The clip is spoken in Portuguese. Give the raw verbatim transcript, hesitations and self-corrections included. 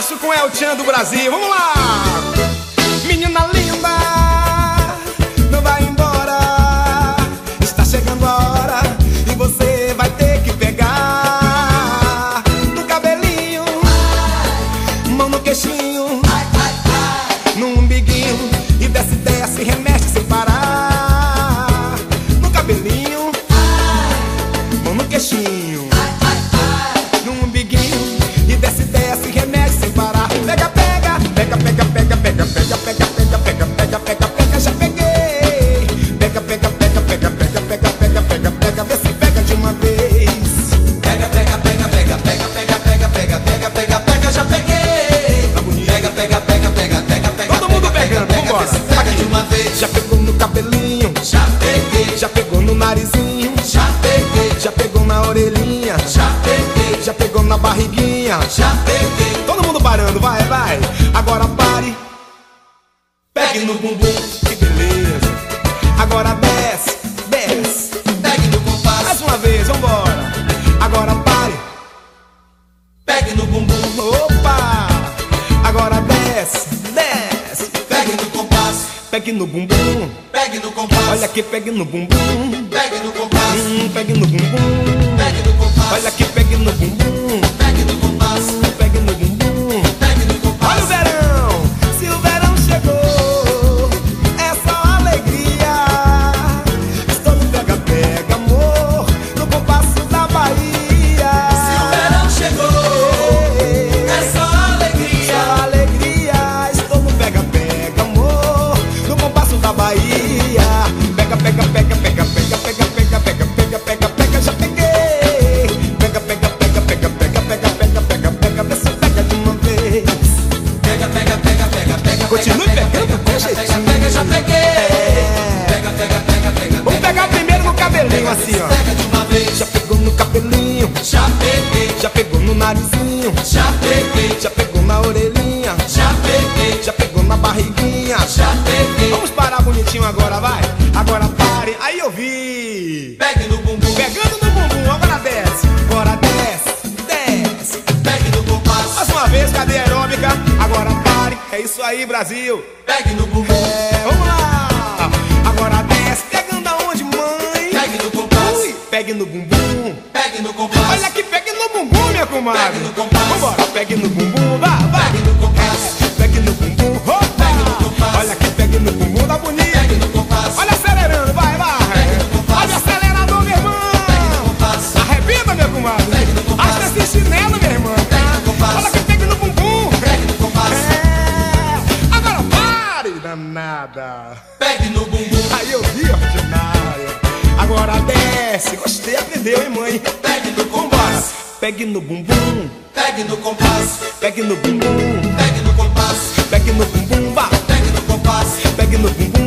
Sucesso com El Chan do Brasil. Vamos lá! Menina linda, não vai embora. Está chegando a hora e você vai ter que pegar no cabelinho, mão no queixinho, no umbiguinho, e desce, desce, remexe sem parar. No cabelinho, mão no queixinho, no umbiguinho, e desce, desce, remexe sem parar. Pega, pega, pega, pega, pega, pega, pega, pega, pega, pega, pega, pega, pega, já peguei. Pega, pega, pega, pega, pega, pega, pega, pega, pega, vê se pega de uma vez. Pega, pega, pega, pega, pega, pega, pega, pega, pega, pega, pega, já peguei. Tá bonito. Pega, pega, pega, pega, pega, pega. Todo mundo pegando, pega, vambora. vê se pega de uma vez. Já pegou no cabelinho, Já peguei, já pegou no narizinho, já peguei, já pegou na orelhinha, já peguei, já pegou na barriguinha. já peguei. Todo mundo parando, vai, vai. Agora pare, Pegue no bumbum, que beleza. Agora desce, desce. pegue no compasso. Mais uma vez, vambora. Agora pare, Pegue no bumbum, opa. Agora desce, desce. pegue no compasso. Pegue no bumbum, Pegue no compasso. olha aqui, pegue no bumbum. Pegue no compasso. Hum, pegue no bumbum. Pegue no compasso. Olha aqui, pegue no bumbum. Pegue no compasso. Pegue no bumbum. Pegue no Olha o compasso. verão, se o verão chegou, é só alegria. Estou no pega-pega, amor, no compasso da Bahia. Se o verão chegou, é só alegria. Só alegria, estou no pega-pega, amor, no compasso da Bahia. Pega, pega, pega, pega, pega, pega, pega, pega, pega, pega, pega, já peguei. Pega, pega, pega, pega, pega, pega, pega, pega, pega, vê se pega de uma vez. Pega, pega, pega, pega, pega. Continue pega, pegando, pega, deixa pega, isso. pega, pega, já peguei. É. Pega, pega, pega, pega. Vamos pegar primeiro no cabelinho assim, ó. Pega de uma vez. Já pegou no cabelinho, Já peguei, já pegou no narizinho, já peguei, já pegou na orelhinha, já peguei, já pegou na barriguinha. já peguei. Vamos parar bonitinho agora, vai. Agora pare, aí eu vi. Pegue no bumbum, Pegando no bumbum, agora desce, agora desce, desce. pegue no compasso. Mais uma vez, cadeia aeróbica, agora pare. É isso aí, Brasil. Pegue no bumbum, É, vamos lá. Agora desce, pegando aonde, mãe? pegue no compasso. Ui, pegue no bumbum. Pegue no compasso. Olha aqui, pegue no bumbum, minha comadre. Pegue no compasso. Vambora, pegue no bumbum, vai, vai. Pegue no compasso. É, pegue no bumbum, opa. Pegue no compasso. Olha aqui, pegue no bumbum, tá bonito. Pegue no compasso. Olha acelerando, vai, vai. Pegue no compasso. Olha o acelerador, meu irmão. Pegue no compasso. Arrebenta, minha comadre. Pegue no compasso. Acha esse chinelo, minha irmã. Pegue no compasso. Olha aqui, pegue no bumbum. Pegue no compasso. É, agora pare, danada. Pegue no bumbum, Aí eu vi, ordinária. Agora desce, gostei, aprendeu, hein, mãe? pegue no compasso. Pegue no bumbum, Pegue no compasso. pegue no bumbum, Pegue no compasso. pegue no bumbum, vá, Pegue no compasso. pegue no bumbum.